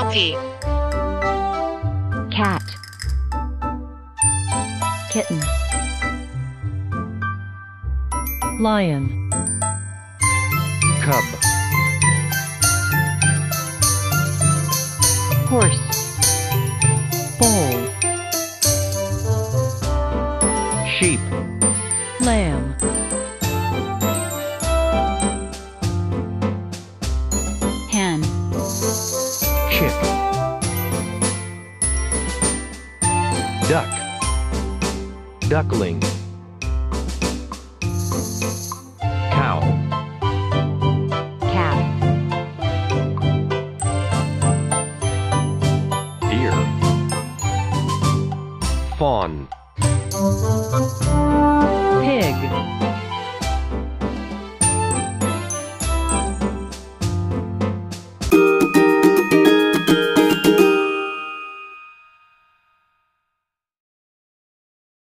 puppy, cat, kitten, lion, cub, horse, bull, sheep, lamb, hen, chick, duck, duckling, cow, calf, deer, fawn, pig,